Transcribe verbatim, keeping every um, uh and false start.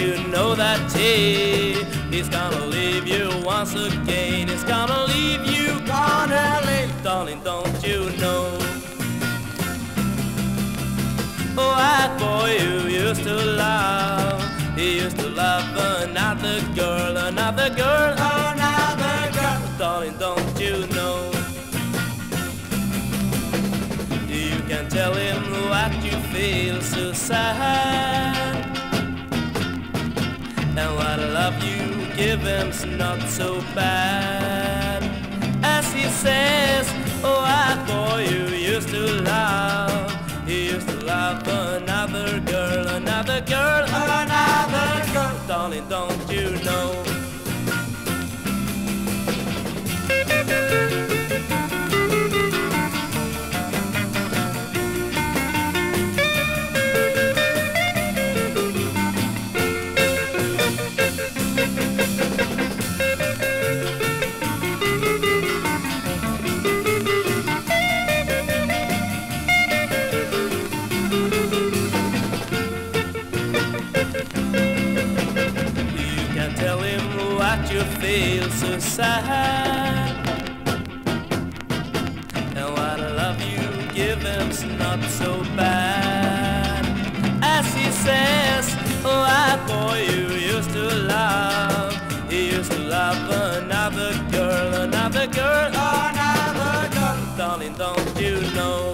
you know that he, he's gonna leave you once again. He's gonna leave you, gonna leave. Darling, don't you know? Oh, that boy you used to love, he used to love another girl, another girl, another girl. Darling, don't you know? You can tell him what you feel so sad, and what love you give him's not so bad. As he says, oh, that boy you used to love, he used to love another girl, another girl, another girl. Darling, don't you know? Tell him what you feel so sad, and what love you give him's not so bad. As he says, oh, that boy you used to love, he used to love another girl, another girl, another girl. Darling, don't you know?